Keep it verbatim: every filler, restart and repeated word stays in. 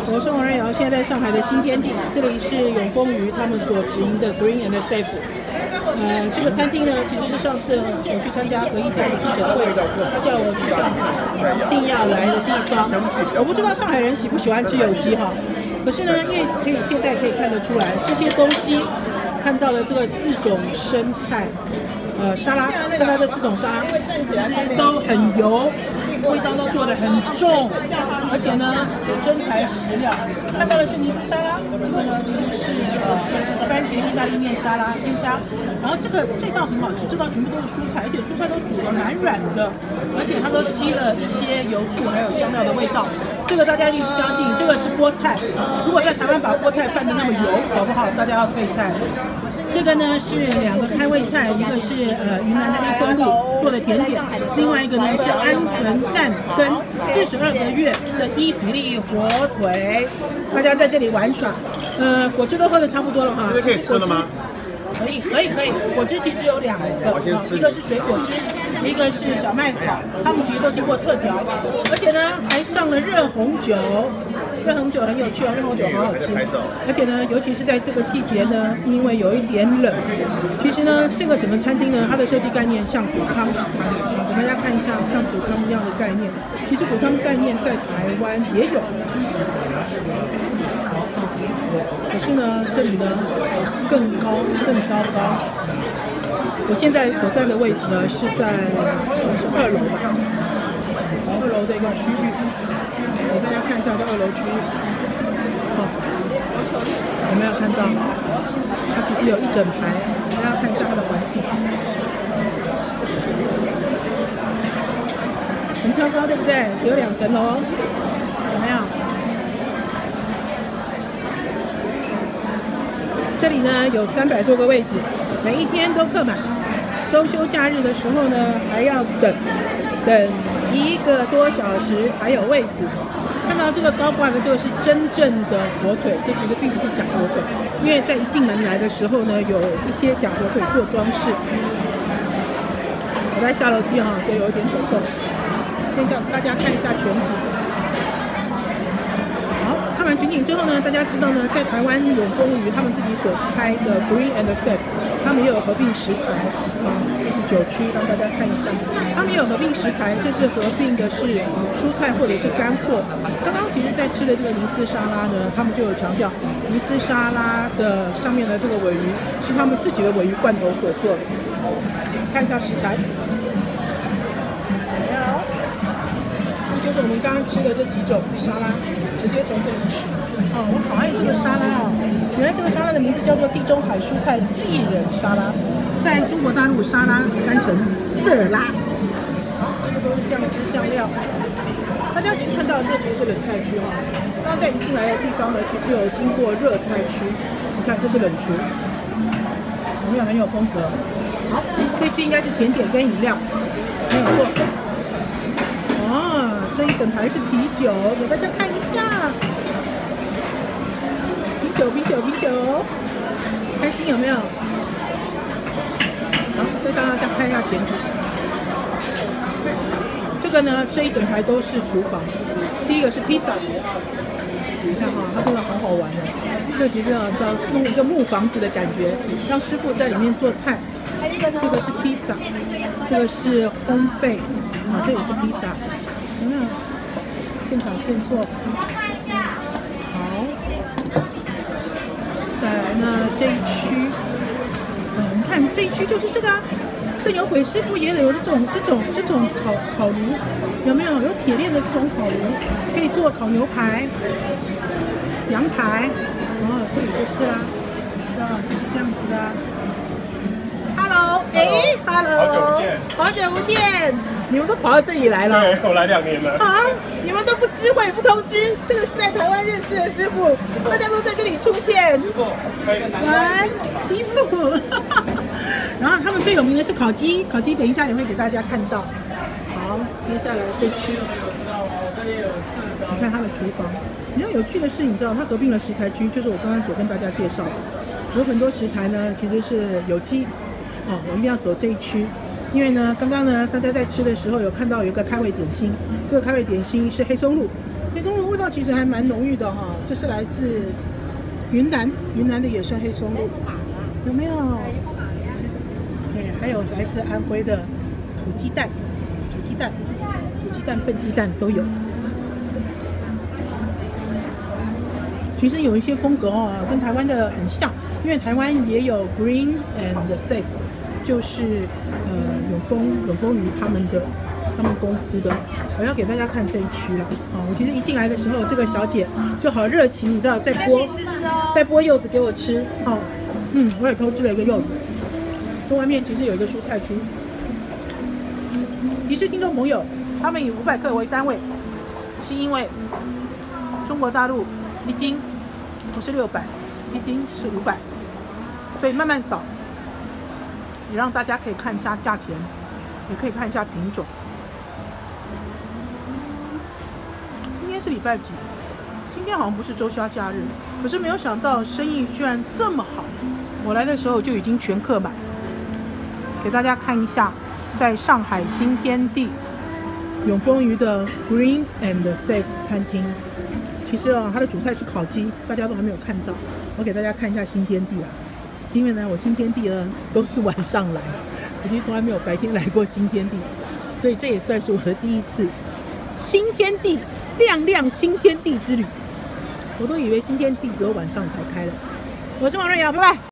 我是王仁瑶，现在在上海的新天地，这里是永丰鱼他们所直营的 Green and Safe。呃，这个餐厅呢，其实是上次我去参加何一家的记者会，他叫我去上海一定要来的地方。我不知道上海人喜不喜欢吃有机哈，可是呢，因为可以现在可以看得出来，这些东西看到了这个四种生菜。呃，沙拉，看到这四种沙拉，其实都很油，味道都做得很重，而且呢，真材实料。看到的是尼斯沙拉，这个呢其实是呃番茄意大利面沙拉鲜虾，然后这个这道很好吃，这道全部都是蔬菜，而且蔬菜都煮得蛮软的，而且它都吸了一些油醋还有香料的味道。这个大家一定不相信，这个是菠菜。如果在台湾把菠菜拌得那么油，搞不好大家要退菜。这个呢是两个开胃菜，一个是呃云南的黑松露做的甜点，另外一个呢是鹌鹑蛋跟四十二个月的伊比利火腿，大家在这里玩耍。呃，果汁都喝的差不多了哈。 这个可以吃了吗？ 可以，可以，可以。果汁其实有两个，啊，一个是水果汁，一个是小麦草，它们其实都经过特调，而且呢还上了热红酒。热红酒很有趣哦，热红酒好好吃，而且呢，尤其是在这个季节呢，因为有一点冷。其实呢，这个整个餐厅呢，它的设计概念像谷仓，给大家看一下，像谷仓一样的概念。其实谷仓概念在台湾也有，可是呢，这里呢更高、更高高。我现在所在的位置呢是在是二楼吧，二楼的一个区域。给大家看一下这二楼区域，哦，有没有看到？它其实有一整排，大家看一下它的环境，很挑高，对不对？只有两层楼，有没有？这里呢有三百多个位置，每一天都客满，周休假日的时候呢还要等，等一个多小时才有位置。看到这个高挂的，这个是真正的火腿，这其实并不是假火腿，因为在一进门来的时候呢，有一些假火腿做装饰。我在下楼梯哈，所以有一点手动。先叫大家看一下全景。好，看完全景之后呢，大家知道呢，在台湾永丰鱼他们自己所开的 Green and Safe， 他们也有合并食材啊，这是酒区，让大家看一下。他们也有合并食材，这次合并的是蔬菜或者是干货。刚刚其实在吃的这个尼斯沙拉呢，他们就有强调，尼斯沙拉的上面的这个鲔鱼是他们自己的鲔鱼罐头所做的。看一下食材，好，这就是我们刚刚吃的这几种沙拉，直接从这里取。哦，我好爱这个沙拉哦！原来这个沙拉的名字叫做地中海蔬菜薏仁沙拉，在中国大陆沙拉翻成色拉。好，这个都是酱汁酱料。大家已经看到，这其实是冷菜区哈。刚刚在一进来的地方呢，其实有经过热菜区。你看，这是冷厨，有没有很有风格？好，这区应该是甜点跟饮料，没有错。哦，这一整排是啤酒，给大家看一下。啤酒，啤酒，啤酒，开心有没有？好，再让大家看一下前景。这个呢，这一整排都是厨房。第一个是披萨，你看哈，它真的好好玩哦。这其实啊，叫弄一个木房子的感觉，让师傅在里面做菜。这个是披萨，这个是烘焙，啊，这也是披萨。有没有？现场现做。好，再来呢这一区，嗯，你看这一区就是这个啊。这有鬼师傅也有这种这种这种烤烤炉，有没有？有铁链的这种烤炉，可以做烤牛排、羊排。哦，这里就是啦，啊，就是这样子的。Hello， 哎 ，Hello， 好久不见， 好久不见，你们都跑到这里来了？ 对，我来两年了。 啊，你们都不知会不通知，这个是在台湾认识的师傅，大家都在这里出现。 师傅，可以。 喂，师傅。然后他们最有名的是烤鸡，烤鸡等一下也会给大家看到。好，接下来这区，你看它的厨房。比较有趣的是，你知道它合并了食材区，就是我刚刚所跟大家介绍的，有很多食材呢其实是有机。哦，我一定要走这一区，因为呢，刚刚呢大家在吃的时候有看到有一个开胃点心，这个开胃点心是黑松露。 水松露味道其实还蛮浓郁的哈，这是来自云南云南的野生黑松露，有没有？对，还有来自安徽的土鸡蛋、土鸡蛋、土鸡蛋、笨鸡蛋都有。其实有一些风格哦，跟台湾的很像，因为台湾也有 Green and Safe， 就是呃永丰永丰鱼他们的他们公司的。我要给大家看这一区了啊！我其实一进来的时候，这个小姐就好热情，你知道，在剥在剥柚子给我吃。哦，嗯，我也偷吃了一个柚子。这外面其实有一个蔬菜区。提示听众朋友，他们以五百克为单位，是因为中国大陆一斤不是六百，一斤是五百，所以慢慢扫，也让大家可以看一下价钱，也可以看一下品种。今天是礼拜几？今天好像不是周休假日，可是没有想到生意居然这么好。我来的时候就已经全客满。给大家看一下，在上海新天地永丰鱼的 Green and Safe 餐厅。其实啊，它的主菜是烤鸡，大家都还没有看到。我给大家看一下新天地啊，因为呢，我新天地呢都是晚上来，我其实从来没有白天来过新天地，所以这也算是我的第一次新天地亮亮新天地之旅。我都以为新天地只有晚上才开了。我是王瑞瑶，拜拜。